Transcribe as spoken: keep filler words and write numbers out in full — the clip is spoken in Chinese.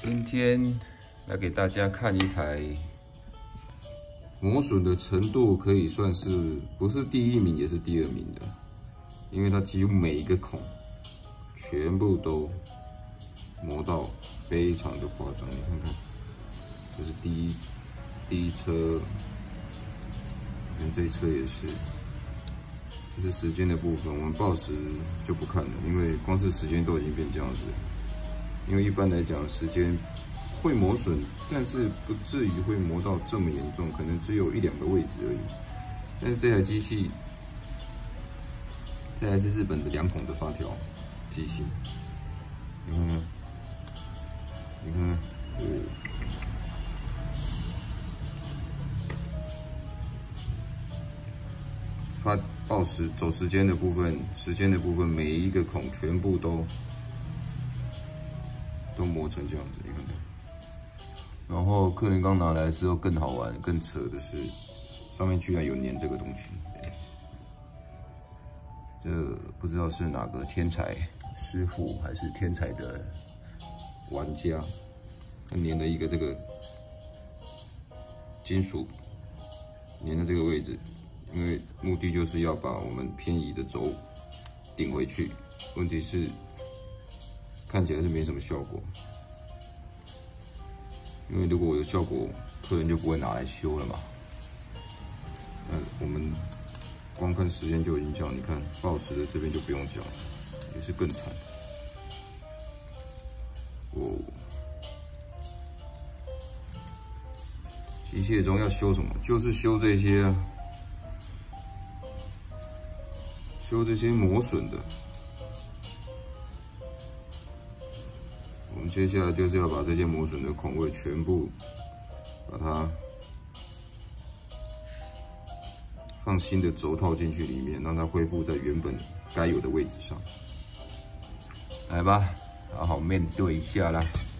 今天来给大家看一台磨损的程度，可以算是不是第一名也是第二名的，因为它几乎每一个孔全部都磨到非常的夸张。你看看，这是第一第一车，连这一车也是。这是时间的部分，我们报时就不看了，因为光是时间都已经变这样子了。因为一般来讲，时间会磨损，但是不至于会磨到这么严重，可能只有一两个位置而已。但是这台机器，这还是日本的两孔的发条机器，你看看，你看看，哦。 发报时走时间的部分，时间的部分每一个孔全部都都磨成这样子，你看看。然后客人刚拿来的时候更好玩、更扯的是，上面居然有粘这个东西。这不知道是哪个天才师傅还是天才的玩家，他粘了一个这个金属，粘在这个位置。 因为目的就是要把我们偏移的轴顶回去，问题是看起来是没什么效果。因为如果有效果，客人就不会拿来修了嘛。那我们光看时间就已经讲，你看报时的这边就不用讲，也是更惨。哦，机械中要修什么？就是修这些啊。 修这些磨损的，我们接下来就是要把这些磨损的孔位全部把它放新的轴套进去里面，让它恢复在原本该有的位置上。来吧，好好面对一下啦。